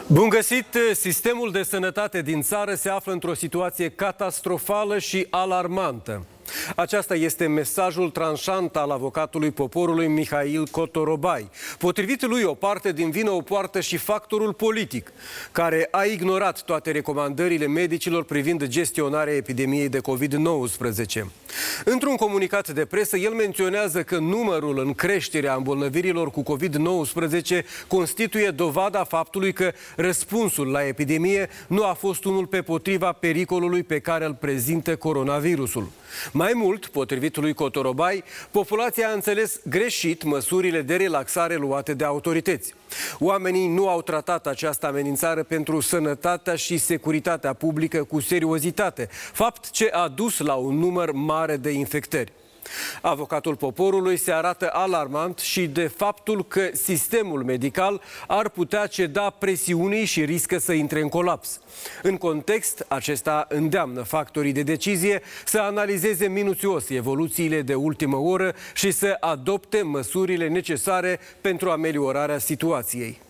Bun găsit! Sistemul de sănătate din țară se află într-o situație catastrofală și alarmantă. Aceasta este mesajul tranșant al avocatului poporului Mihail Cotorobai. Potrivit lui, o parte din vină o poartă și factorul politic, care a ignorat toate recomandările medicilor privind gestionarea epidemiei de COVID-19. Într-un comunicat de presă, el menționează că numărul în creștere a îmbolnăvirilor cu COVID-19 constituie dovada faptului că răspunsul la epidemie nu a fost unul pe potriva pericolului pe care îl prezintă coronavirusul. Mai mult, potrivit lui Cotorobai, populația a înțeles greșit măsurile de relaxare luate de autorități. Oamenii nu au tratat această amenințare pentru sănătatea și securitatea publică cu seriozitate, fapt ce a dus la un număr mare de infectări. Avocatul poporului se arată alarmant și de faptul că sistemul medical ar putea ceda presiunii și riscă să intre în colaps. În context, acesta îndeamnă factorii de decizie să analizeze minuțios evoluțiile de ultimă oră și să adopte măsurile necesare pentru ameliorarea situației.